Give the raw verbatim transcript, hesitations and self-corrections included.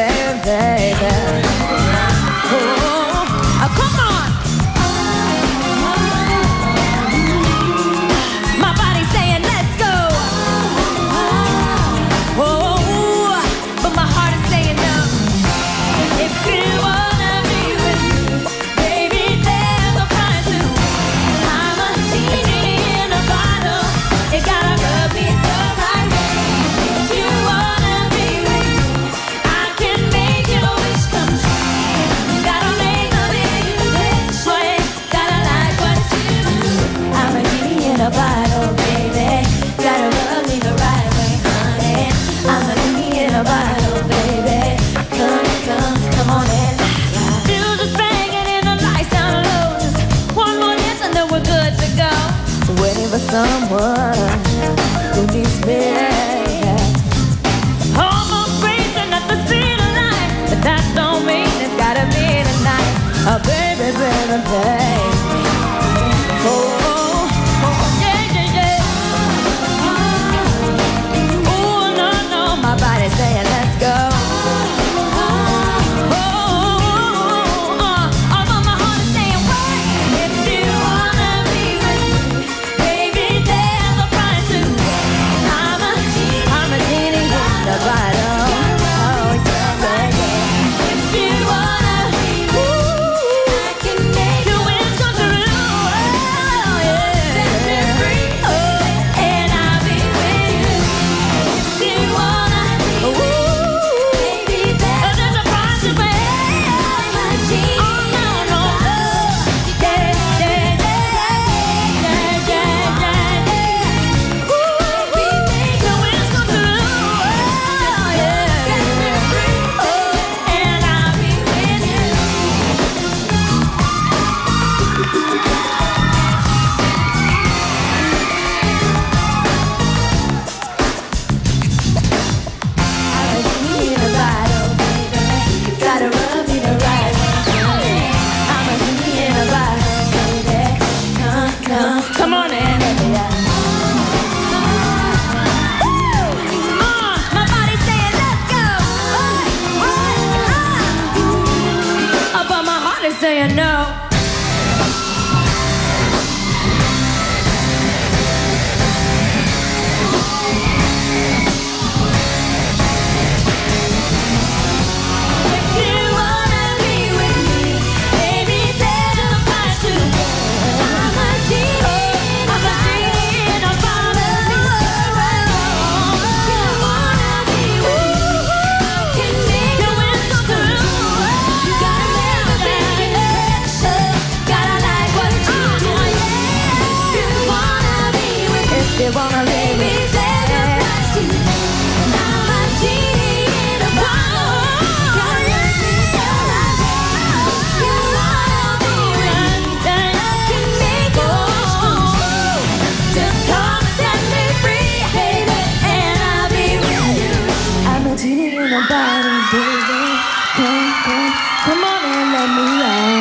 baby, baby. Oh, oh, come on. My body's saying let's go. Oh, but my heart is saying no. If you wanna be with me, baby, there's a price to. I'm a genie in a bottle. You gotta rub me the right way. If you wanna be with me, I can make your wish come true. You gotta make a big wish, boy. Gotta like what you do. I'm a genie in a bottle, baby. Gotta rub me the right way, honey. I'm a genie in a bottle, baby. Come, come, come on in. Music's banging and the lights down low. Just one more dance and then we're good to go. Waiting for someone who needs me. Almost racing at the speed of light, but that don't mean it's gotta be tonight. Oh, baby, baby, baby. Oh, oh, oh, yeah, yeah, yeah. Oh, no, no, my body's saying let's go. Oh, oh, oh, but my heart is saying wait. If you wanna be with me, baby, there's a price to pay. I'm a genie, I'm a genie in the bottle. Oh, yeah, yeah, yeah. If you wanna be with me, I can make your wish come true. Oh, yeah. Set me free, oh, and I'll be with you. If you wanna be with me, baby, there's a price to pay. I'm a genie. Oh, no, no, no. Yeah, yeah, yeah, yeah, yeah, yeah, yeah. Ooh, we make your wish come true. Oh, yeah. Set me free, oh, and I'll be with you. I'm a genie in a bottle, baby. Gotta rub me the right way. I'm a genie in a bottle, baby. Come, come, come on in, baby. Uh, my body's saying let's go. Oh, oh, oh. But my heart is saying no. If you wanna be with me, baby, there's a price to pay. I'm a genie, I'm a genie in a bottle. If you wanna be with me, I can make your wish come true. You gotta live a big picture, gotta like what you do. If you wanna be with me, if you wanna live with me, there's a price to pay. I'm a genie in a bottle. I'm a genie in a bottle, baby. Come, come, come on and let me out.